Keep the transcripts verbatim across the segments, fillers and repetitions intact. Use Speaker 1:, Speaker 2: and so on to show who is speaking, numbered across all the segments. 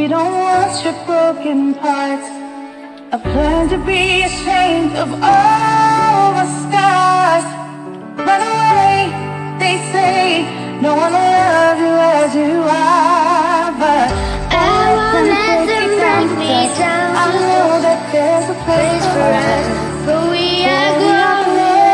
Speaker 1: You don't want your broken parts. I've learned to be ashamed of all the scars. Run away, they say, no one will love you as you are. But
Speaker 2: I won't let them break me down.
Speaker 1: I know that there's a place for us,
Speaker 2: but we are
Speaker 1: glorious.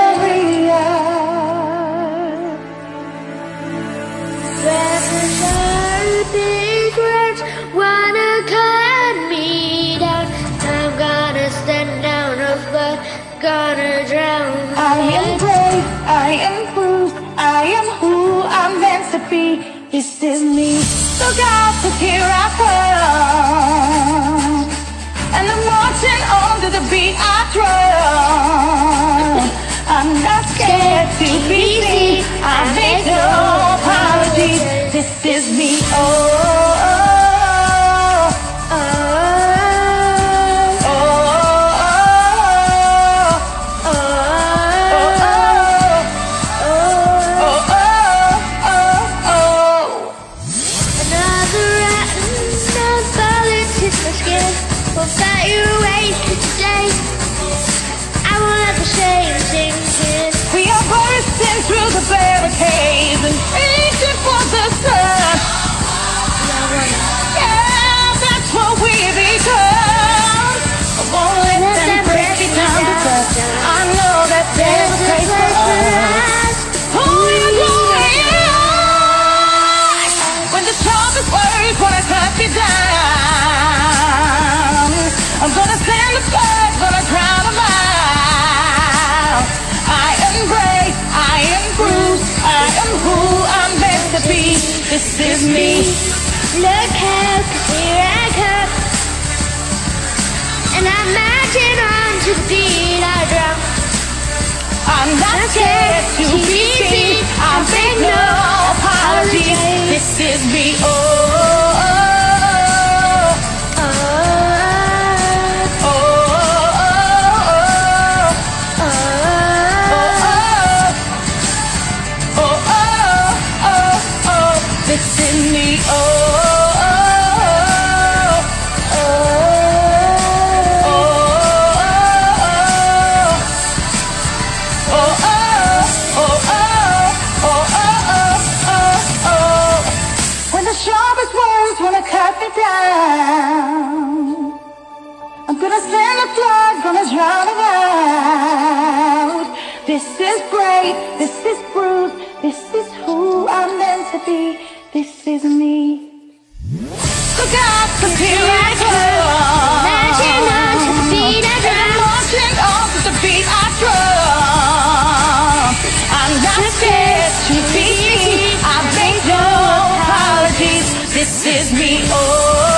Speaker 2: These words wanna cut me down. I'm gonna stand down, but gonna drown.
Speaker 1: I am brave, I am bruised, I am who I'm meant to be. This is me. Look out, 'cause here I come, and I'm marching on to the beat I drum. I'm not scared to be seen. I make no apologies. This is me. Oh, oh, oh, oh, oh, oh, oh, oh.
Speaker 2: Another rotten bullet hits my skin. Will fight your way today. I won't let the shame sink in.
Speaker 1: We are bursting through the barricades and reaching for the sun. Yeah, that's what we become. I won't let them break me down because I know that there's a place for us. Who you glorious when the sharpest words wanna cut me down. I'm gonna stand the blood, gonna drown them out. I am brave, I am bruised, I am who I'm meant to be. This is me.
Speaker 2: Look out, 'cause here I come, and I'm marching on to the beat I drum.
Speaker 1: I'm not scared to be seen. I make no apologies. This is me. Oh, oh, oh, oh, oh, oh, oh, oh. This is me. Oh. Down. I'm gonna stand the flood, gonna drown it out. This is brave, this is bruised, this is who I'm meant to be. This is me. Look out, 'cause here I come,
Speaker 2: marching on to the beat I drum.
Speaker 1: Marching on to the beat I drum. I'm not scared to be seen. I make no apologies. This is me. Oh.